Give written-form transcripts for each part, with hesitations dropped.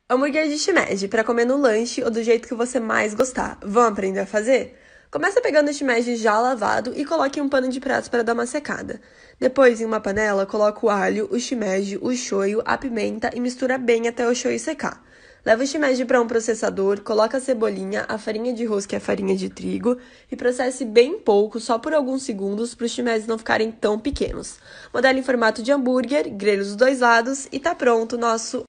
Hambúrguer de shimeji para comer no lanche ou do jeito que você mais gostar. Vamos aprender a fazer? Começa pegando o shimeji já lavado e coloque em um pano de prato para dar uma secada. Depois, em uma panela, coloca o alho, o shimeji, o shoyu, a pimenta e mistura bem até o shoyu secar. Leva o shimeji para um processador, coloca a cebolinha, a farinha de arroz, que é a farinha de trigo, e processe bem pouco, só por alguns segundos, para os shimejis não ficarem tão pequenos. Modele em formato de hambúrguer, grelhe os dois lados e tá pronto o nosso...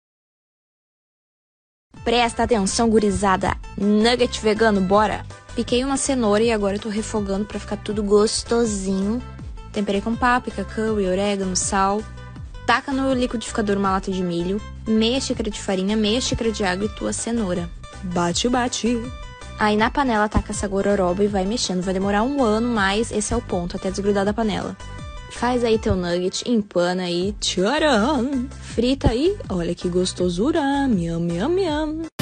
Presta atenção, gurizada! Nugget vegano, bora! Piquei uma cenoura e agora eu tô refogando pra ficar tudo gostosinho. Temperei com páprica, curry, orégano, sal. Taca no liquidificador uma lata de milho, meia xícara de farinha, meia xícara de água e tua cenoura. Bate, bate! Aí na panela taca essa gororoba e vai mexendo. Vai demorar 1 ano, mas esse é o ponto, até desgrudar da panela. Faz aí teu nugget, empana aí, tcharam! Frita aí, olha que gostosura, miam, miam, miam.